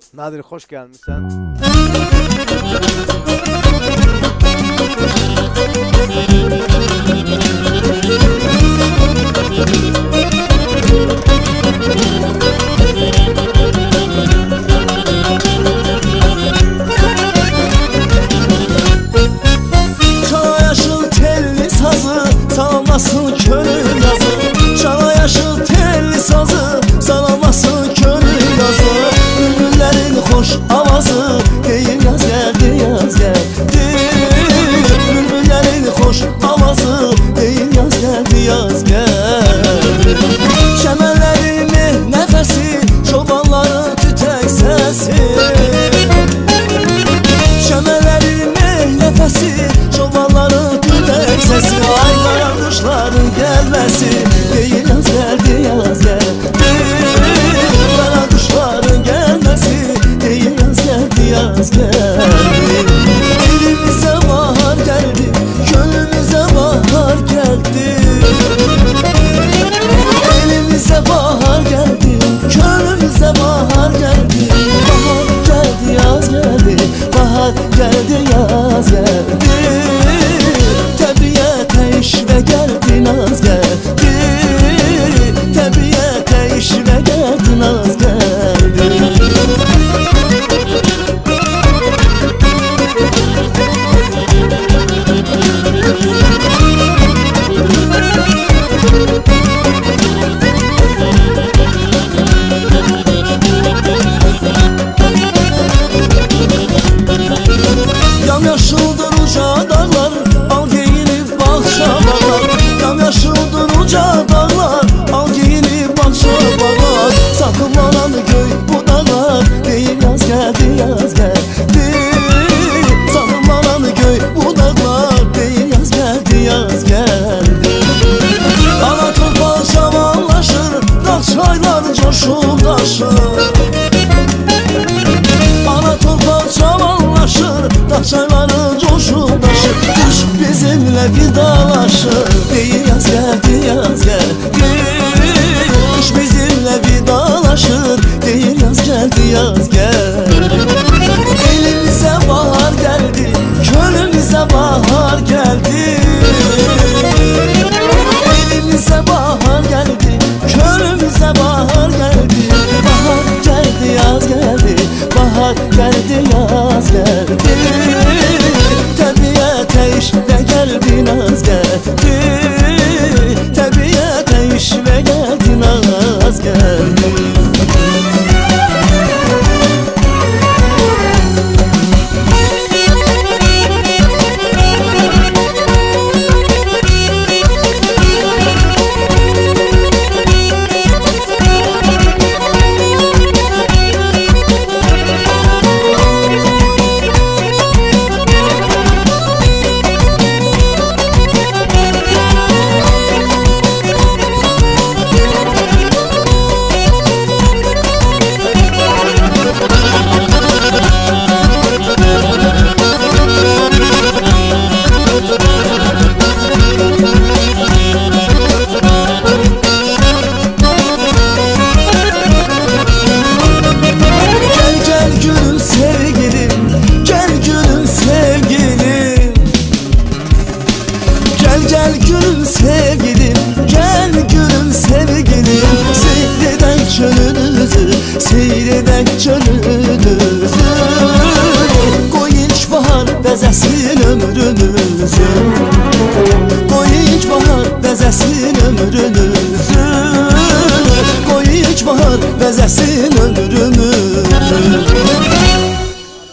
Nadir, hoş gelmişsin. Çala yaşıl telli sazı salamasın könül yazı. Çala yaşıl telli sazı salamasın könül yazı. Bülbüllerin hoş avazı değil yaz geldi yaz geldi. Bülbüllerin hoş avazı değil yaz geldi yaz geldi. Şemenlerin nefesi çobanların tütek sesi. Şemenlerin nefesi çobanların tütek sesi. Aylar kuşların gelmesi değil yaz geldi yaz geldi. Kara kuşların gelmesi değil yaz geldi yaz geldi. Elimize bahar geldi, gönlümüze bahar geldi. Elimize bahar geldi, gönlümüze bahar geldi. Bahar geldi yaz geldi, bahar geldi yaz geldi. Tabiate işve geldi naz geldi. Tabiate işve geldi naz geldi. Yamyaşıldır uca dağlar, al giyinip bahçe bağlar. Yamyaşıldır uca dağlar, al giyinip bahçe bağlar. Sakınmanan göy bu dağlar, değil yaz geldi yaz geldi. Sakınmanan göy bu dağlar, değil yaz geldi yaz geldi. Ana torpaq cavanlaşır, dağ çaylar coşub daşır. Ana torpaq cavanlaşır, dağ çayları coşub daşır. Kuş bizimle vidalaşır, değil yaz geldi yaz geldi. Kuş bizimle vidalaşır, değil yaz geldi yaz geldi. Elimize bahar geldi, könlümüze bahar geldi. Elimize bahar geldi, könlümüze bahar geldi. Bahar geldi yaz geldi, bahar geldi yaz geldi. Tabiate işve geldi naz geldi. Tabiate işve geldi naz geldi. Gel gülüm sevgilim, gel gülüm sevgilim. Seyreden çölünüzü, seyreden çölünüzü. Qoyunç bahar bəzəsin ömrünüzü. Qoyunç bahar bəzəsin ömrünüzü. Qoyunç bahar bəzəsin ömrünüzü.